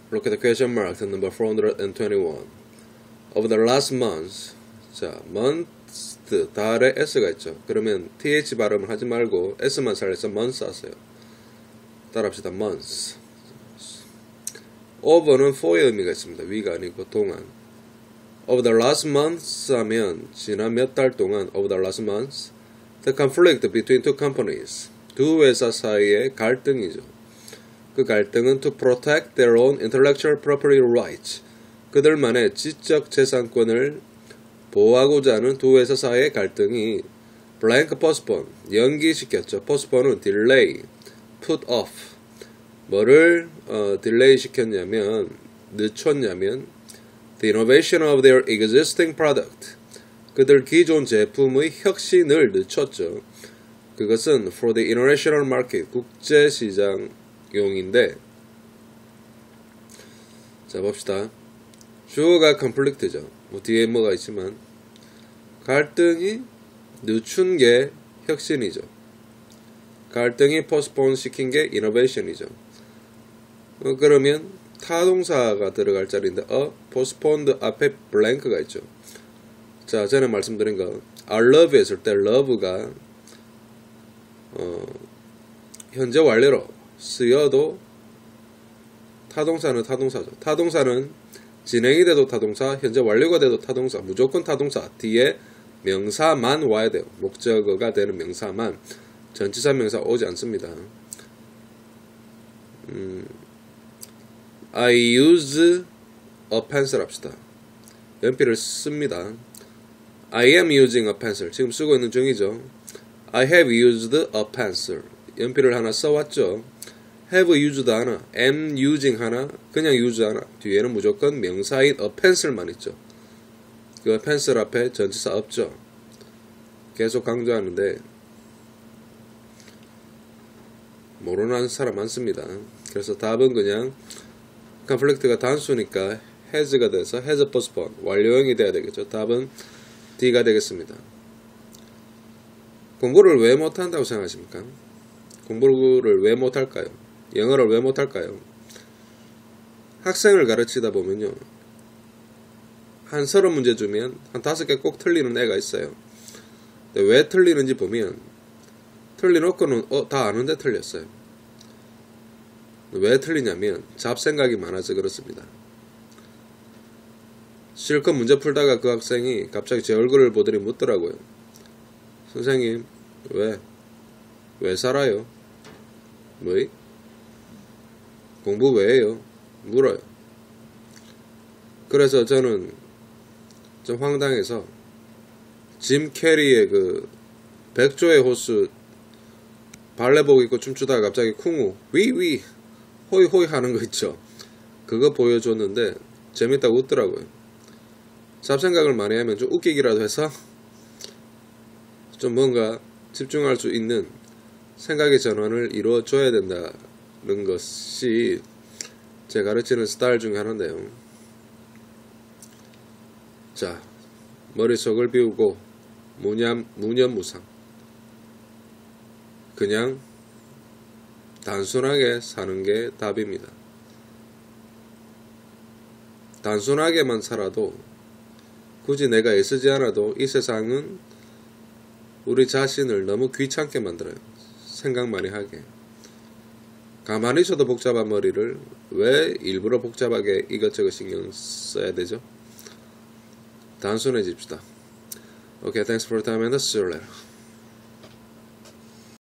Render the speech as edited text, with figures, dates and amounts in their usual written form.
Look at the question mark, number 421. Over the last month, 자, month, 달에 s가 있죠. 그러면 th 발음을 하지 말고 s만 살려서 months 하세요. 따라합시다. months. over는 for의 의미가 있습니다. 위가 아니고 동안. Over the last months 하면 지난 몇 달 동안 over the last months the conflict between two companies 두 회사 사이의 갈등이죠. 그 갈등은 to protect their own intellectual property rights 그들만의 지적 재산권을 보호하고자 하는 두 회사 사이의 갈등이 blank postpone 연기시켰죠. postpone은 delay, put off 뭐를 딜레이 시켰냐면 늦췄냐면 the innovation of their existing product 그들 기존 제품의 혁신을 늦췄죠. 그것은 for the international market 국제시장용인데 자 봅시다. 주어가 conflict죠. 뭐 뒤에 뭐가 있지만 갈등이 늦춘 게 혁신이죠. 갈등이 postpone 시킨 게 innovation이죠. 그러면 타동사가 들어갈 자리인데 postponed 앞에 blank가 있죠. 자 전에 말씀드린 거 I love 했을 때 love가 현재 완료로 쓰여도 타동사는 타동사죠. 타동사는 진행이 돼도 타동사, 현재 완료가 돼도 타동사, 무조건 타동사 뒤에 명사만 와야 돼요. 목적어가 되는 명사만 전치사 명사 오지 않습니다. I use a pencil 합시다. 연필을 씁니다. I am using a pencil. 지금 쓰고 있는 중이죠. I have used a pencil. 연필을 하나 써왔죠. have used 하나, am using 하나, 그냥 use 하나. 뒤에는 무조건 명사인 a pencil만 있죠. 그 pencil 앞에 전치사 없죠. 계속 강조하는데 모르는 사람 많습니다. 그래서 답은 그냥 conflict가 단수니까 has가 돼서 has postponed 완료형이 돼야 되겠죠. 답은 D가 되겠습니다. 공부를 왜 못한다고 생각하십니까? 공부를 왜 못할까요? 영어를 왜 못할까요? 학생을 가르치다 보면요 한 30문제 주면 한 5개 꼭 틀리는 애가 있어요. 근데 왜 틀리는지 보면 틀려놓고는 다 아는데 틀렸어요. 왜 틀리냐면 잡생각이 많아서 그렇습니다. 실컷 문제 풀다가 그 학생이 갑자기 제 얼굴을 보더니 묻더라고요. 선생님 왜 살아요? 뭐이? 공부 왜 해요? 물어요. 그래서 저는 좀 황당해서 짐 캐리의 그 백조의 호수 발레복 입고 춤추다가 갑자기 쿵우 위위 호이호이 하는 거 있죠. 그거 보여줬는데 재밌다고 웃더라고요. 잡생각을 많이 하면 좀 웃기기라도 해서 좀 뭔가 집중할 수 있는 생각의 전환을 이루어줘야 된다는 것이 제가 가르치는 스타일 중에 하나인데요. 자, 머릿속을 비우고 무념무상 그냥 단순하게 사는 게 답입니다. 단순하게만 살아도 굳이 내가 애쓰지 않아도 이 세상은 우리 자신을 너무 귀찮게 만들어요. 생각 많이 하게. 가만히 있어도 복잡한 머리를 왜 일부러 복잡하게 이것저것 신경 써야 되죠? 단순해집시다. Okay, thanks for your time and see you later.